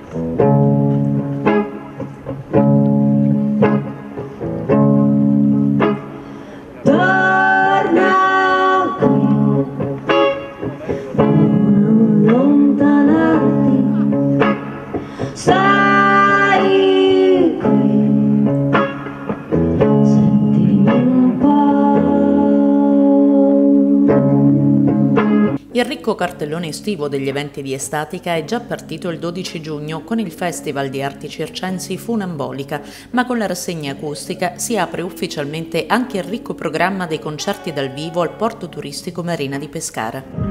Il ricco cartellone estivo degli eventi di Estatica è già partito il 12 giugno con il Festival di Arti Circensi Funambolica, ma con la rassegna acustica si apre ufficialmente anche il ricco programma dei concerti dal vivo al porto turistico Marina di Pescara.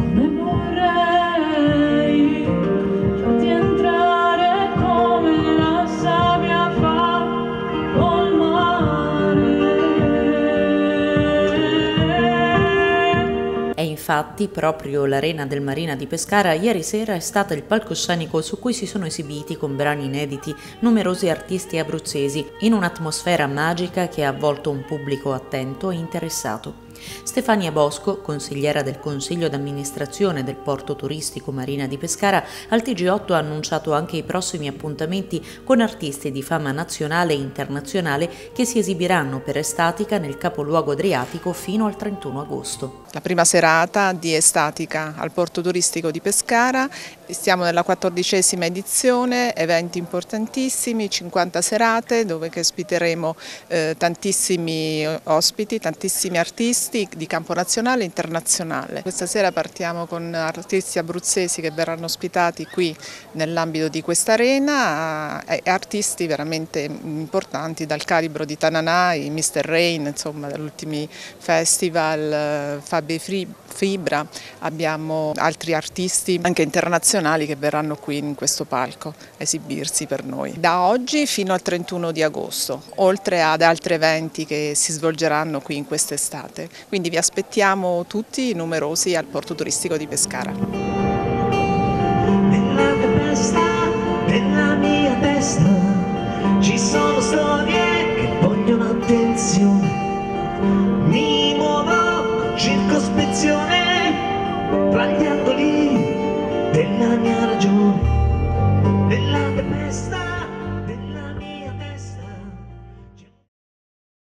E infatti proprio l'Arena del Marina di Pescara ieri sera è stata il palcoscenico su cui si sono esibiti con brani inediti numerosi artisti abruzzesi in un'atmosfera magica che ha avvolto un pubblico attento e interessato. Stefania Bosco, consigliera del Consiglio d'amministrazione del Porto Turistico Marina di Pescara, al TG8 ha annunciato anche i prossimi appuntamenti con artisti di fama nazionale e internazionale che si esibiranno per Estatica nel capoluogo adriatico fino al 31 agosto. La prima serata di Estatica al Porto Turistico di Pescara, stiamo nella 14ª edizione, eventi importantissimi, 50 serate dove ospiteremo tantissimi ospiti, tantissimi artisti di campo nazionale e internazionale. Questa sera partiamo con artisti abruzzesi che verranno ospitati qui nell'ambito di questa arena e artisti veramente importanti dal calibro di Tananai, Mr. Rain, insomma dagli ultimi festival, Fabi Fibra, abbiamo altri artisti anche internazionali che verranno qui in questo palco a esibirsi per noi. Da oggi fino al 31 di agosto, oltre ad altri eventi che si svolgeranno qui in quest'estate. Quindi vi aspettiamo tutti numerosi al Porto Turistico di Pescara. Nella tempesta, nella mia testa, ci sono storie che vogliono attenzione. Mi muovo con circospezione tra gli angoli della mia ragione. Nella tempesta